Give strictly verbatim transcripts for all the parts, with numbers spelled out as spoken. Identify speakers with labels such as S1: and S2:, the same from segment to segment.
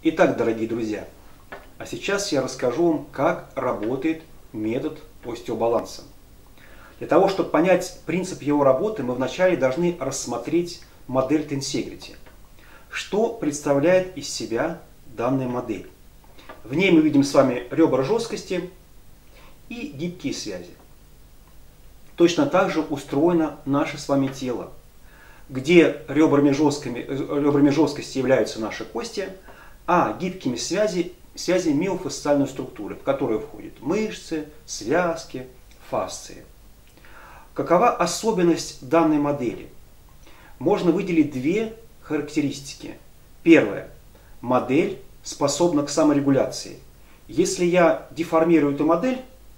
S1: Итак, дорогие друзья, а сейчас я расскажу вам, как работает метод остеобаланса. Для того, чтобы понять принцип его работы, мы вначале должны рассмотреть модель Tensegrity. Что представляет из себя данная модель? В ней мы видим с вами ребра жесткости и гибкие связи. Точно так же устроено наше с вами тело, где ребрами, жесткими, ребрами жесткости являются наши кости, а гибкими связи, связи миофасциальной структуры, в которую входят мышцы, связки, фасции. Какова особенность данной модели? Можно выделить две характеристики. Первое. Модель способна к саморегуляции. Если я деформирую эту модель,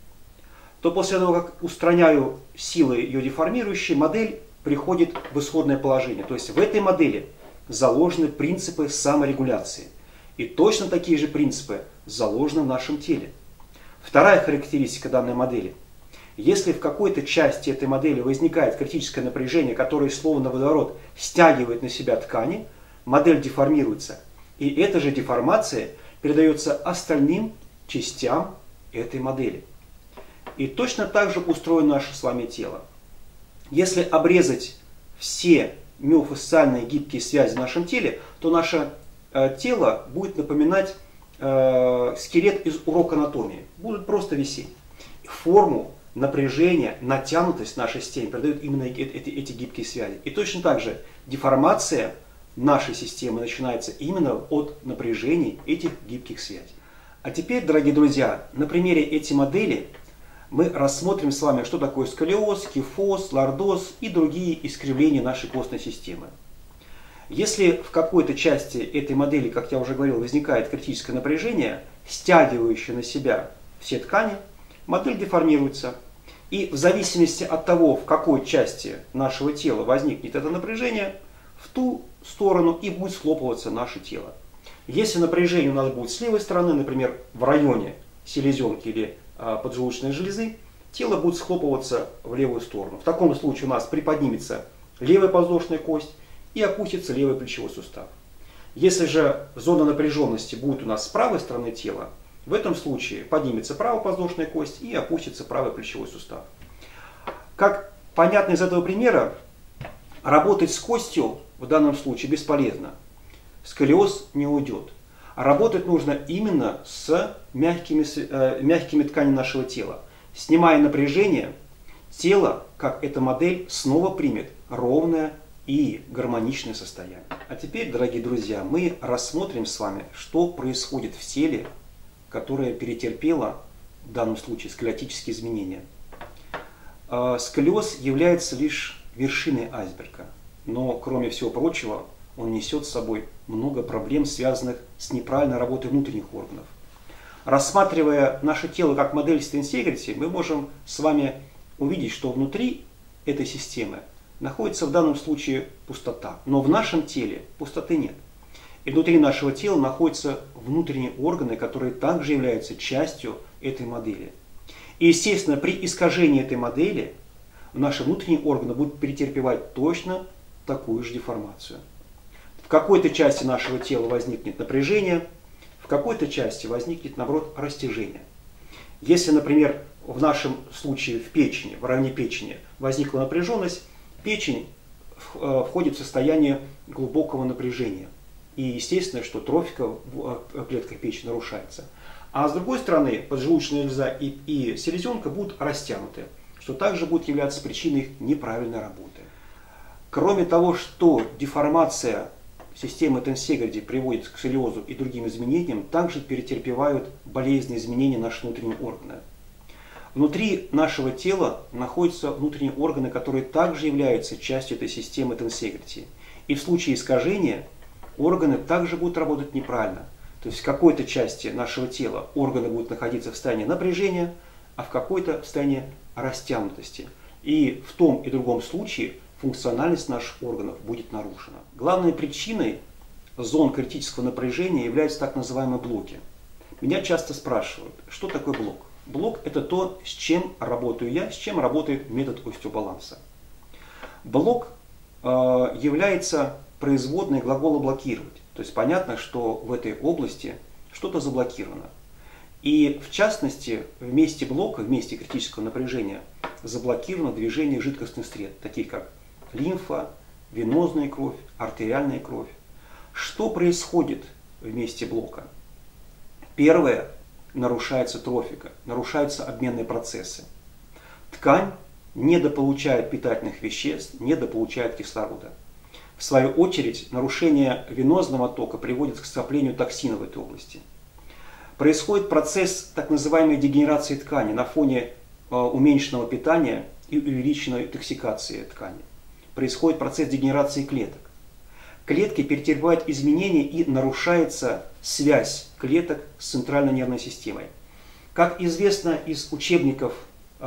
S1: то после того, как устраняю силы ее деформирующие, модель приходит в исходное положение. То есть в этой модели заложены принципы саморегуляции. И точно такие же принципы заложены в нашем теле. Вторая характеристика данной модели. Если в какой-то части этой модели возникает критическое напряжение, которое словно водород стягивает на себя ткани, модель деформируется. И эта же деформация передается остальным частям этой модели. И точно так же устроено наше с вами тело. Если обрезать все миофасциальные гибкие связи в нашем теле, то наше э, тело будет напоминать э, скелет из урока анатомии. Будут просто висеть. Форму, напряжение, натянутость нашей системы передают именно эти, эти, эти гибкие связи. И точно так же деформация нашей системы начинается именно от напряжений этих гибких связей. А теперь, дорогие друзья, на примере этой модели мы рассмотрим с вами, что такое сколиоз, кифоз, лордоз и другие искривления нашей костной системы. Если в какой-то части этой модели, как я уже говорил, возникает критическое напряжение, стягивающее на себя все ткани, модель деформируется. И в зависимости от того, в какой части нашего тела возникнет это напряжение, в ту сторону и будет схлопываться наше тело. Если напряжение у нас будет с левой стороны, например, в районе селезенки или а, поджелудочной железы, тело будет схлопываться в левую сторону. В таком случае у нас приподнимется левая подвздошная кость и опустится левый плечевой сустав. Если же зона напряженности будет у нас с правой стороны тела, в этом случае поднимется правая подвздошная кость и опустится правый плечевой сустав. Как понятно из этого примера, работать с костью в данном случае бесполезно. Сколиоз не уйдет. А работать нужно именно с мягкими, э, мягкими тканями нашего тела. Снимая напряжение, тело, как эта модель, снова примет ровное и гармоничное состояние. А теперь, дорогие друзья, мы рассмотрим с вами, что происходит в теле, которое перетерпело в данном случае сколиотические изменения. Сколиоз является лишь вершиной айсберга, но кроме всего прочего он несет с собой много проблем, связанных с неправильной работой внутренних органов. Рассматривая наше тело как модель Tensegrity, мы можем с вами увидеть, что внутри этой системы находится в данном случае пустота, но в нашем теле пустоты нет. И внутри нашего тела находятся внутренние органы, которые также являются частью этой модели. И, естественно, при искажении этой модели наши внутренние органы будут претерпевать точно такую же деформацию. В какой-то части нашего тела возникнет напряжение, в какой-то части возникнет, наоборот, растяжение. Если, например, в нашем случае в печени, в районе печени возникла напряженность, печень входит в состояние глубокого напряжения. И естественно, что трофика в клетках печени нарушается. А с другой стороны, поджелудочная железа и, и селезенка будут растянуты, что также будет являться причиной их неправильной работы. Кроме того, что деформация системы Tensegrity приводит к сколиозу и другим изменениям, также перетерпевают болезненные изменения наши внутренние органы. Внутри нашего тела находятся внутренние органы, которые также являются частью этой системы Tensegrity. И в случае искажения органы также будут работать неправильно. То есть в какой-то части нашего тела органы будут находиться в состоянии напряжения, а в какой-то в состоянии растянутости. И в том и другом случае функциональность наших органов будет нарушена. Главной причиной зон критического напряжения являются так называемые блоки. Меня часто спрашивают, что такое блок? Блок – это то, с чем работаю я, с чем работает метод остеобаланса. Блок э, является производной глагола блокировать. То есть понятно, что в этой области что-то заблокировано. И в частности, в месте блока, в месте критического напряжения заблокировано движение жидкостных сред, таких как лимфа, венозная кровь, артериальная кровь. Что происходит в месте блока? Первое, нарушается трофика, нарушаются обменные процессы. Ткань недополучает питательных веществ, недополучает кислорода. В свою очередь, нарушение венозного тока приводит к скоплению токсинов в этой области. Происходит процесс так называемой дегенерации ткани на фоне э, уменьшенного питания и увеличенной токсикации ткани. Происходит процесс дегенерации клеток. Клетки претерпевают изменения и нарушается связь клеток с центральной нервной системой. Как известно из учебников э,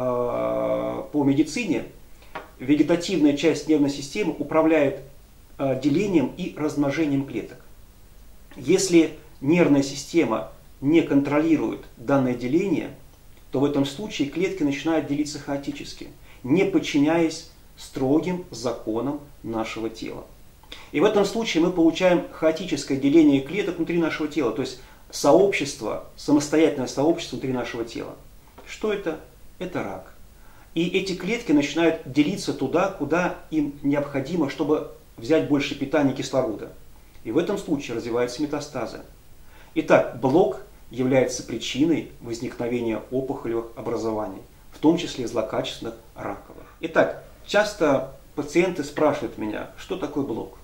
S1: по медицине, вегетативная часть нервной системы управляет э, делением и размножением клеток. Если нервная система не контролирует данное деление, то в этом случае клетки начинают делиться хаотически, не подчиняясь строгим законам нашего тела. И в этом случае мы получаем хаотическое деление клеток внутри нашего тела, то есть сообщество, самостоятельное сообщество внутри нашего тела. Что это? Это рак. И эти клетки начинают делиться туда, куда им необходимо, чтобы взять больше питания и кислорода. И в этом случае развиваются метастазы. Итак, блок является причиной возникновения опухолевых образований, в том числе злокачественных раковых. Итак, часто пациенты спрашивают меня, что такое блок.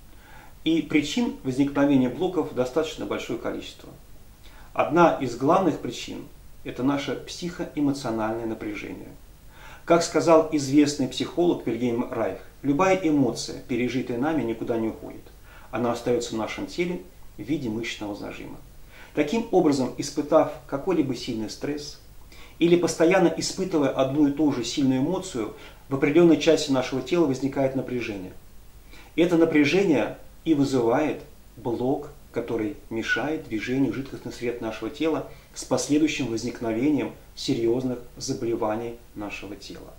S1: И причин возникновения блоков достаточно большое количество. Одна из главных причин – это наше психоэмоциональное напряжение. Как сказал известный психолог Вильгельм Райх, любая эмоция, пережитая нами, никуда не уходит. Она остается в нашем теле в виде мышечного зажима. Таким образом, испытав какой-либо сильный стресс или постоянно испытывая одну и ту же сильную эмоцию, в определенной части нашего тела возникает напряжение. Это напряжение и вызывает блок, который мешает движению жидкостных сред нашего тела с последующим возникновением серьезных заболеваний нашего тела.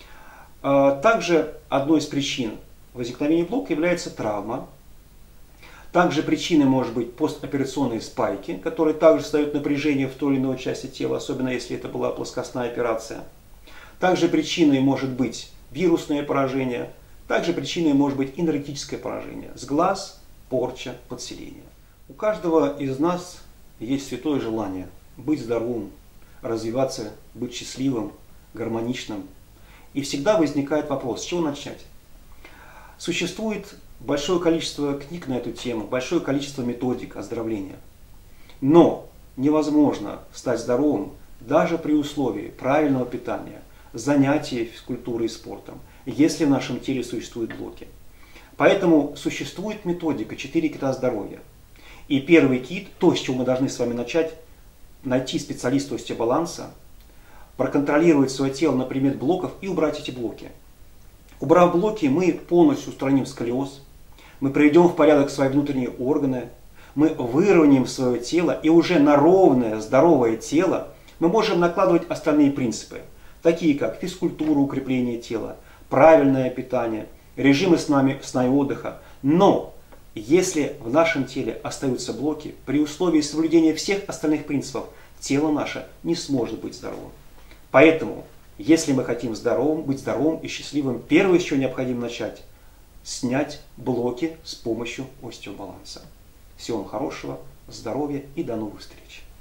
S1: Также одной из причин возникновения блока является травма. Также причиной может быть постоперационные спайки, которые также создают напряжение в той или иной части тела, особенно если это была плоскостная операция. Также причиной может быть вирусное поражение. Также причиной может быть энергетическое поражение. Сглаз, порча, подселение. У каждого из нас есть святое желание быть здоровым, развиваться, быть счастливым, гармоничным. И всегда возникает вопрос, с чего начать? Существует большое количество книг на эту тему, большое количество методик оздоровления. Но невозможно стать здоровым даже при условии правильного питания, занятий физкультурой и спортом, если в нашем теле существуют блоки. Поэтому существует методика четыре кита здоровья. И первый кит, то, с чего мы должны с вами начать, найти специалиста остеобаланса, проконтролировать свое тело на предмет блоков и убрать эти блоки. Убрав блоки, мы полностью устраним сколиоз, мы приведем в порядок свои внутренние органы, мы выровняем свое тело, и уже на ровное, здоровое тело мы можем накладывать остальные принципы, такие как физкультура, укрепление тела, правильное питание, режимы сна, сна и отдыха. Но если в нашем теле остаются блоки, при условии соблюдения всех остальных принципов, тело наше не сможет быть здоровым. Поэтому, если мы хотим здоровым, быть здоровым и счастливым, первое, с чего необходимо начать, снять блоки с помощью остеобаланса. Всего вам хорошего, здоровья и до новых встреч!